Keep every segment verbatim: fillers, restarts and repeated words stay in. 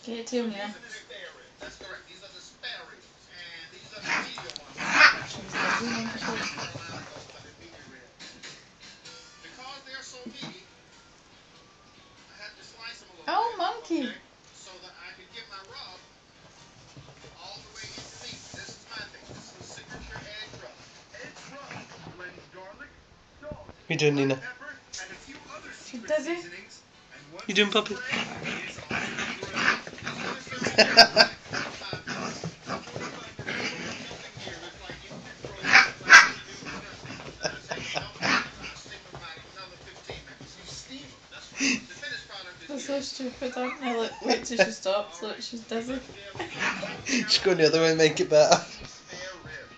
Get it to me now. That's correct. These are the spare ribs. And these are the medium ones. Because they're so meaty, I had to slice them a little Oh, bit. monkey. Okay? So that I could get my rub all the way into meat. This is my thing. This is the signature Edge rub. Edge rub blends garlic, salt, What you doing, Nina? pepper, and a few other She secret does it. seasonings. And once You doing, it's puppy? spread, it's on the grill. This one is serving here in like forty-five minutes. forty-five minutes. Something here that's like in control. It's like a new disgusting. And I say, you know, I steam them about another fifteen minutes. You steam them. That's right. The finished product is That's here. so stupid, aren't they? Look, wait till she stops. Look, she's dizzy. Just go the other way and make it better. Spare rib.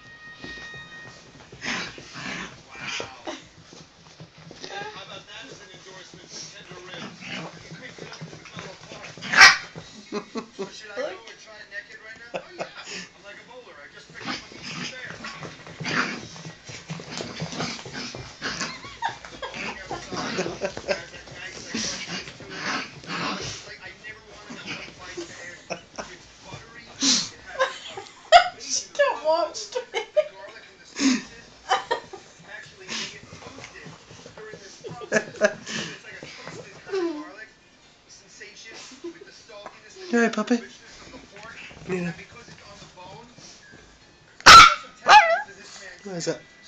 Wow. How about that as an endorsement for tender ribs? You picked it up and it fell apart. So should I go and try it naked right now? Oh yeah. I'm like a bowler. I just picked up a piece of spare. The bowling outside. Guys are nice. I got used to it. It's like I never wanted a hot bite to end. It's buttery. It has She can't watch me. the garlic and the spices actually make it toasted during this process. So it's like a toasted kind of garlic sensation with the saltiness and Hey, the puppy. richness of the pork. Nina. And because it's on the bone, it doesn't tap into this man's Where is that?